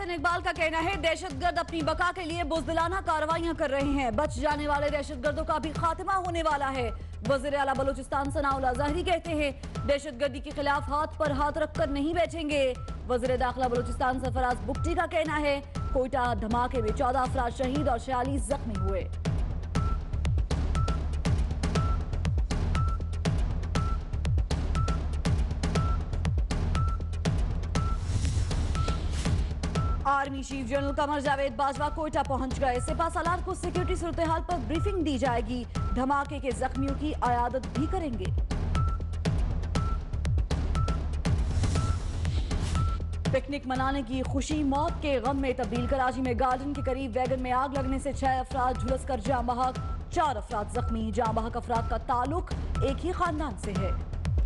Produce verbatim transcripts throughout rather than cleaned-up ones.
मोहसिन इकबाल का कहना है दहशतगर्द अपनी बका के लिए बुज़दिलाना कार्रवाइयां कर रहे हैं। बच जाने वाले दहशतगर्दों का भी खात्मा होने वाला है। वज़ीर आला बलूचिस्तान सनाउल्लाह ज़ाहिरी कहते हैं दहशतगर्दी के खिलाफ हाथ पर हाथ रखकर नहीं बैठेंगे। वज़ीर दाखिला बलूचिस्तान सरफराज बुगटी का कहना है कोयटा धमाके में चौदह अफराद शहीद और छियालीस जख्मी हुए। Army chief general Qamar Javed Bajwa Quetta पहुंच गए। सिपा सालार को सिक्योरिटी सूरत हाल पर ब्रीफिंग दी जाएगी। धमाके के जख्मियों की अयादत भी करेंगे। पिकनिक मनाने की खुशी मौत के गम में तब्दील। कराची में गार्डन के करीब वैगन में आग लगने से छह अफराद झुलसकर जाम बहक, चार अफराद जख्मी। जाम बहक अफराद का ताल्लुक एक ही खानदान से है।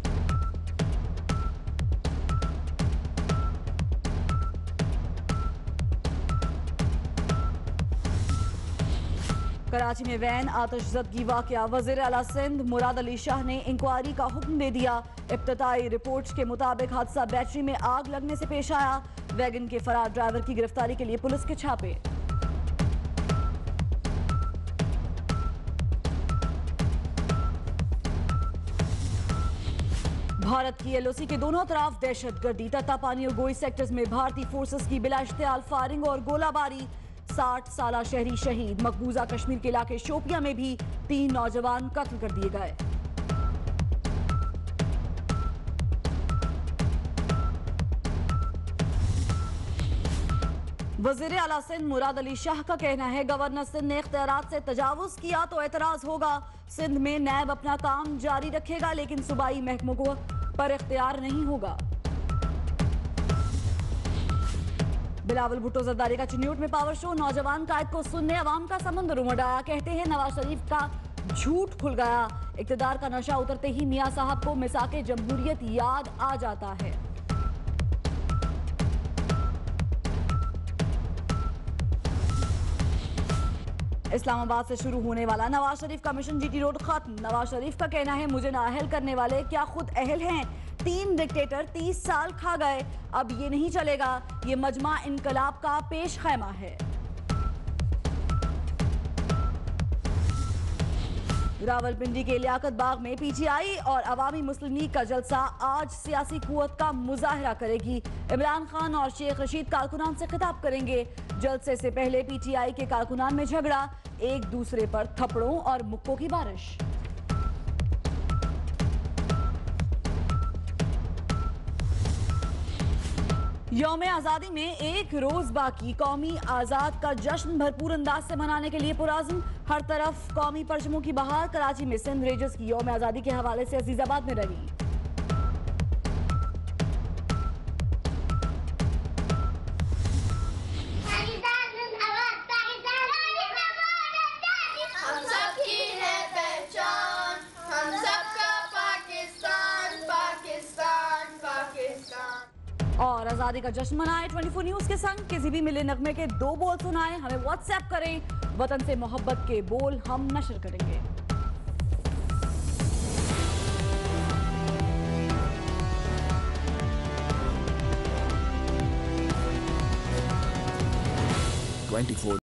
कराची में वैन आतिशज़दगी वाक़या। वज़ीर आला सिंध मुराद अली शाह ने इंक्वायरी का हुक्म दे दिया। इब्तदाई रिपोर्ट्स के मुताबिक हादसा बैटरी में आग लगने से पेश आया। वैगन के फरार ड्राइवर की गिरफ्तारी के लिए पुलिस के छापे। भारत की एलओसी के दोनों तरफ दहशतगर्दी। तत्तापानी और गोई सेक्टर्स में भारतीय फोर्सेस की बिला इश्तियाल फायरिंग और गोलाबारी। साठ साला शहरी शहीद। मकबूजा कश्मीर के इलाके शोपिया में भी तीन नौजवान कत्ल कर दिए गए। वज़ीर आला सिंध मुराद अली शाह का कहना है गवर्नर सिंध ने इख्तियारात से तजावुज किया तो एतराज होगा। सिंध में नैब अपना काम जारी रखेगा लेकिन सूबाई महकमों को पर इख्तियार नहीं होगा। बिलावल भुट्टो जरदारी का चिन्यूट में पावर शो। नौजवान कायद को सुनने अवाम का समंदर उमड़ आया। कहते हैं नवाज शरीफ का झूठ खुल गया। इक्तदार का नशा उतरते ही मियां साहब को मिसाके जमहूरियत याद आ जाता है। इस्लामाबाद से शुरू होने वाला नवाज शरीफ का मिशन जीटी रोड खत्म। नवाज शरीफ का कहना है मुझे नाअहल करने वाले क्या खुद अहल हैं। तीन डिक्टेटर तीस साल खा गए, अब ये नहीं चलेगा। ये मजमा इनकलाब का पेश खैमा है। रावलपिंडी के लियाकत बाग में पीटीआई और अवामी मुस्लिम लीग का जलसा। आज सियासी कुव्वत का मुजाहरा करेगी। इमरान खान और शेख रशीद कारकुनान से खिताब करेंगे। जलसे से पहले पीटीआई के कारकुनान में झगड़ा, एक दूसरे पर थप्पड़ों और मुक्कों की बारिश। यौम आज़ादी में एक रोज बाकी। कौमी आज़ाद का जश्न भरपूर अंदाज से मनाने के लिए पुराज़म। हर तरफ कौमी परचमों की बहार। कराची में सिंध रेंजर्स की यौम आज़ादी के हवाले से अजीजाबाद में रैली। और आजादी का जश्न मनाए। चौबीस न्यूज के संग किसी भी मिले नगमे के दो बोल सुनाए। हमें व्हाट्सएप करें। वतन से मोहब्बत के बोल हम नशर करेंगे। चौबीस